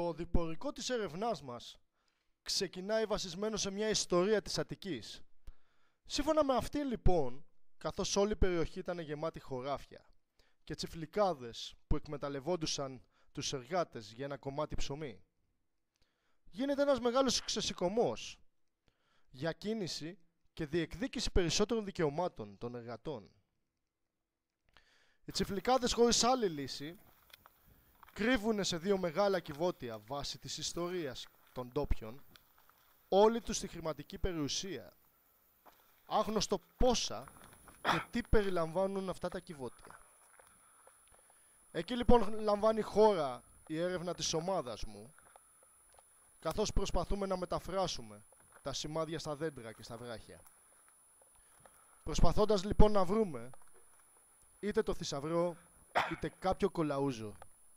Το διπορικό της έρευνάς μας ξεκινάει βασισμένο σε μια ιστορία της Αττικής. Σύμφωνα με αυτή λοιπόν, καθώς όλη η περιοχή ήταν γεμάτη χωράφια και τσιφλικάδες που εκμεταλλευόντουσαν τους εργάτες για ένα κομμάτι ψωμί, γίνεται ένας μεγάλος ξεσηκωμός για κίνηση και διεκδίκηση περισσότερων δικαιωμάτων των εργατών. Οι τσιφλικάδες χωρίς άλλη λύση κρύβουνε σε δύο μεγάλα κυβότια βάσει της ιστορίας των ντόπιων όλη τους τη χρηματική περιουσία, άγνωστο πόσα και τι περιλαμβάνουν αυτά τα κυβότια. Εκεί λοιπόν λαμβάνει χώρα η έρευνα της ομάδας μου, καθώς προσπαθούμε να μεταφράσουμε τα σημάδια στα δέντρα και στα βράχια. Προσπαθώντας λοιπόν να βρούμε είτε το θησαυρό είτε κάποιο κολαούζο.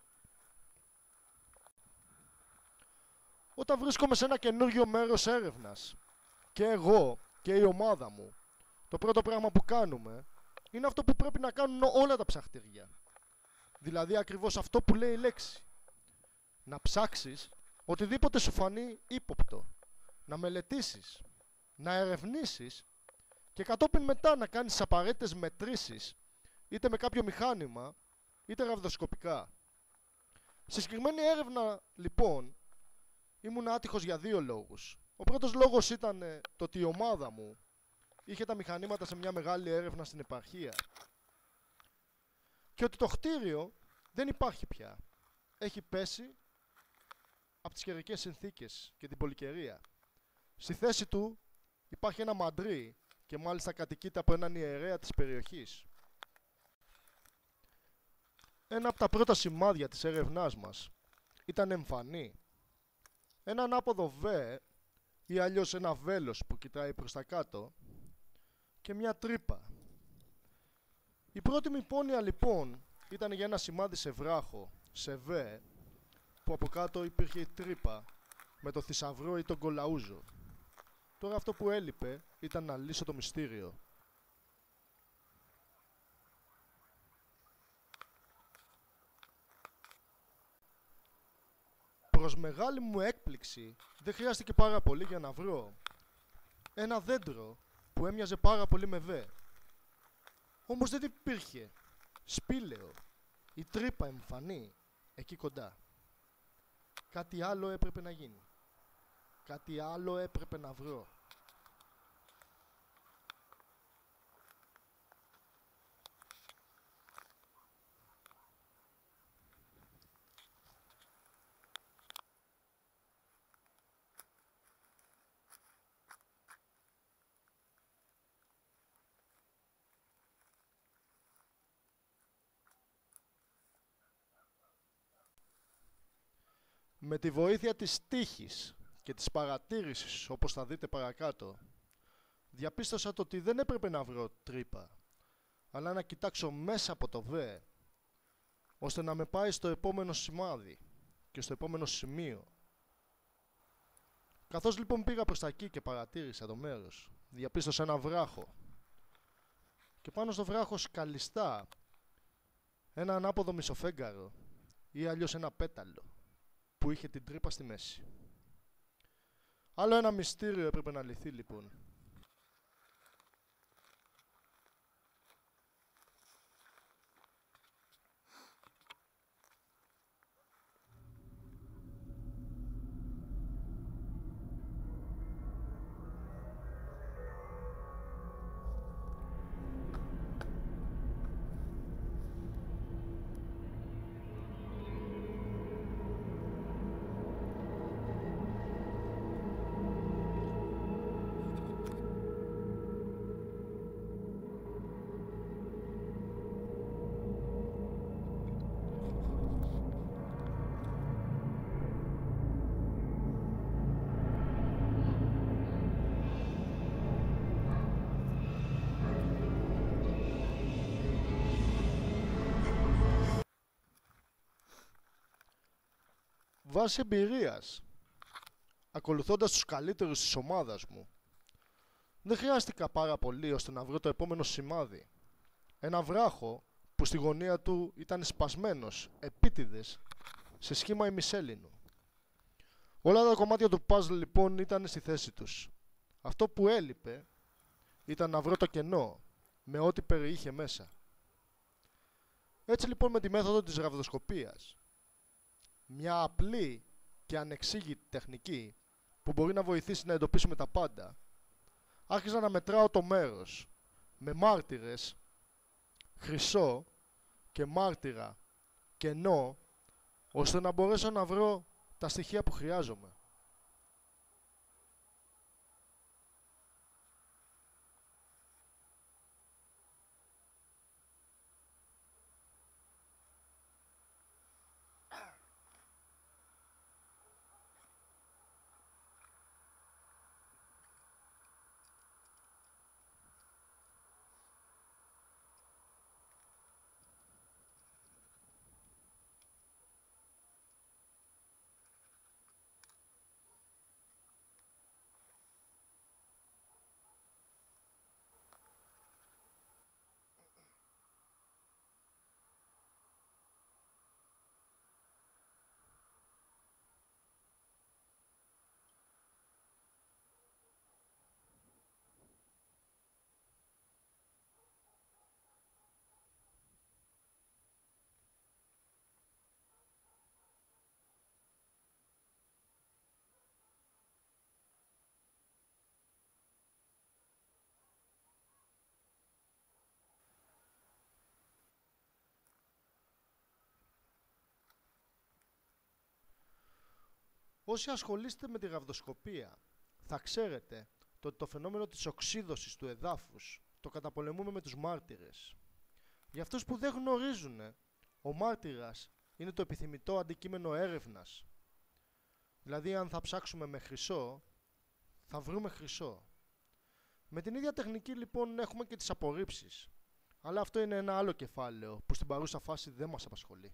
Όταν βρίσκομαι σε ένα καινούργιο μέρος έρευνας, και εγώ και η ομάδα μου, το πρώτο πράγμα που κάνουμε είναι αυτό που πρέπει να κάνουν όλα τα ψαχτήρια. Δηλαδή ακριβώς αυτό που λέει η λέξη. Να ψάξεις οτιδήποτε σου φανεί ύποπτο. Να μελετήσεις, να ερευνήσεις και κατόπιν μετά να κάνεις απαραίτητες μετρήσεις, είτε με κάποιο μηχάνημα, είτε ραβδοσκοπικά. Στη συγκεκριμένη έρευνα, λοιπόν, ήμουν άτυχος για δύο λόγους. Ο πρώτος λόγος ήταν το ότι η ομάδα μου είχε τα μηχανήματα σε μια μεγάλη έρευνα στην επαρχία και ότι το κτίριο δεν υπάρχει πια. Έχει πέσει από τις καιρικές συνθήκες και την πολυκαιρία. Στη θέση του υπάρχει ένα μαντρί και μάλιστα κατοικείται από έναν ιερέα της περιοχής. Ένα από τα πρώτα σημάδια της έρευνάς μας ήταν εμφανή. Ένα ανάποδο β ή αλλιώς ένα βέλος που κοιτάει προς τα κάτω και μια τρύπα. Η πρώτη μου υπόνοια λοιπόν ήταν για ένα σημάδι σε βράχο, σε β, που από κάτω υπήρχε η τρύπα με το θησαυρό ή τον κολαούζο. Τώρα αυτό που έλειπε ήταν να λύσω το μυστήριο. Προς μεγάλη μου έκπληξη, δεν χρειάστηκε πάρα πολύ για να βρω ένα δέντρο που έμοιαζε πάρα πολύ με β. Όμως δεν υπήρχε σπήλαιο ή τρύπα εμφανή εκεί κοντά. Κάτι άλλο έπρεπε να γίνει. Κάτι άλλο έπρεπε να βρω. Με τη βοήθεια της τύχης και της παρατήρησης, όπως θα δείτε παρακάτω, διαπίστωσα το ότι δεν έπρεπε να βρω τρύπα, αλλά να κοιτάξω μέσα από το β, ώστε να με πάει στο επόμενο σημάδι και στο επόμενο σημείο. Καθώς λοιπόν πήγα προς τα εκεί και παρατήρησα το μέρος, διαπίστωσα ένα βράχο και πάνω στο βράχο σκαλιστά ένα ανάποδο μισοφέγγαρο ή αλλιώς ένα πέταλο που είχε την τρύπα στη μέση. Άλλο ένα μυστήριο έπρεπε να λυθεί λοιπόν. Βάσει εμπειρίας, ακολουθώντας τους καλύτερους της ομάδας μου, δεν χρειάστηκα πάρα πολύ ώστε να βρω το επόμενο σημάδι. Ένα βράχο που στη γωνία του ήταν σπασμένος, επίτηδες, σε σχήμα ημισέλινου. Όλα τα κομμάτια του puzzle λοιπόν ήταν στη θέση τους. Αυτό που έλειπε ήταν να βρω το κενό με ό,τι περιείχε μέσα. Έτσι λοιπόν με τη μέθοδο της ραβδοσκοπίας, μια απλή και ανεξήγητη τεχνική που μπορεί να βοηθήσει να εντοπίσουμε τα πάντα, άρχισα να μετράω το μέρος με μάρτυρες, χρυσό και μάρτυρα κενό, ώστε να μπορέσω να βρω τα στοιχεία που χρειάζομαι. Όσοι ασχολείστε με τη ραβδοσκοπία, θα ξέρετε ότι το φαινόμενο της οξύδωσης του εδάφους το καταπολεμούμε με τους μάρτυρες. Για αυτούς που δεν γνωρίζουν, ο μάρτυρας είναι το επιθυμητό αντικείμενο έρευνας. Δηλαδή, αν θα ψάξουμε με χρυσό, θα βρούμε χρυσό. Με την ίδια τεχνική λοιπόν έχουμε και τις απορρίψεις. Αλλά αυτό είναι ένα άλλο κεφάλαιο που στην παρούσα φάση δεν μας απασχολεί.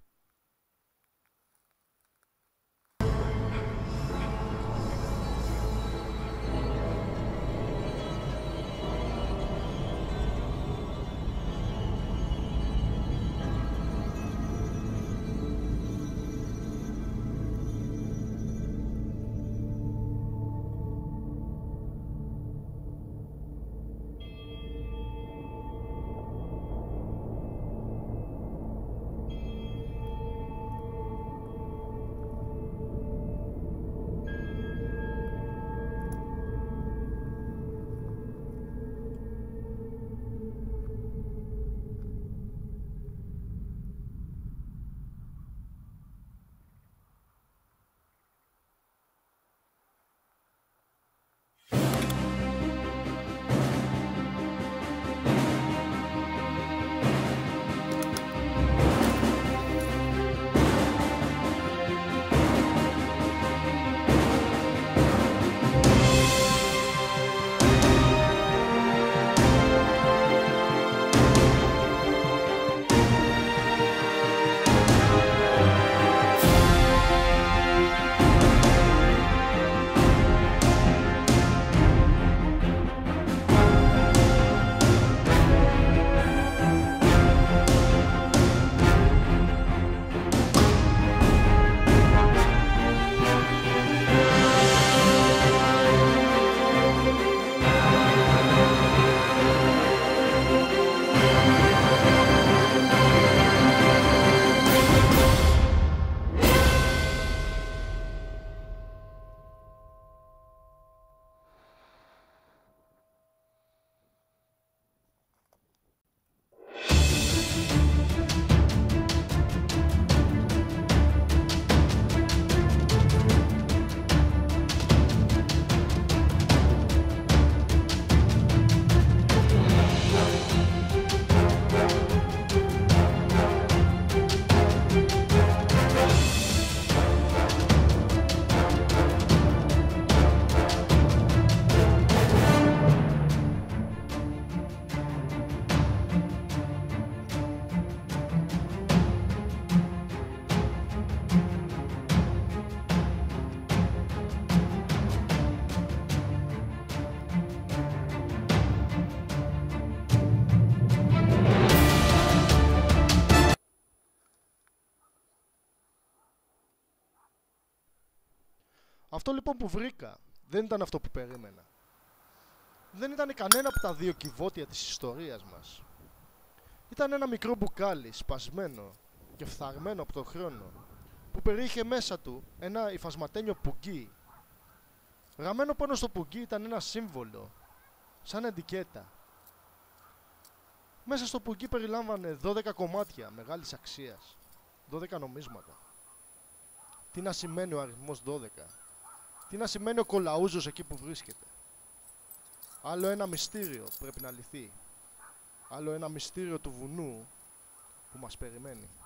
Αυτό λοιπόν που βρήκα δεν ήταν αυτό που περίμενα. Δεν ήταν κανένα από τα δύο κυβότια της ιστορίας μας. Ήταν ένα μικρό μπουκάλι σπασμένο και φθαρμένο από τον χρόνο, που περιείχε μέσα του ένα υφασματένιο πουγγί. Γραμμένο πάνω στο πουγγί ήταν ένα σύμβολο, σαν ετικέτα. Μέσα στο πουγγί περιλάμβανε 12 κομμάτια μεγάλης αξίας, 12 νομίσματα. Τι να σημαίνει ο αριθμός 12, τι να σημαίνει ο κολαούζος εκεί που βρίσκεται. Άλλο ένα μυστήριο πρέπει να λυθεί. Άλλο ένα μυστήριο του βουνού που μας περιμένει.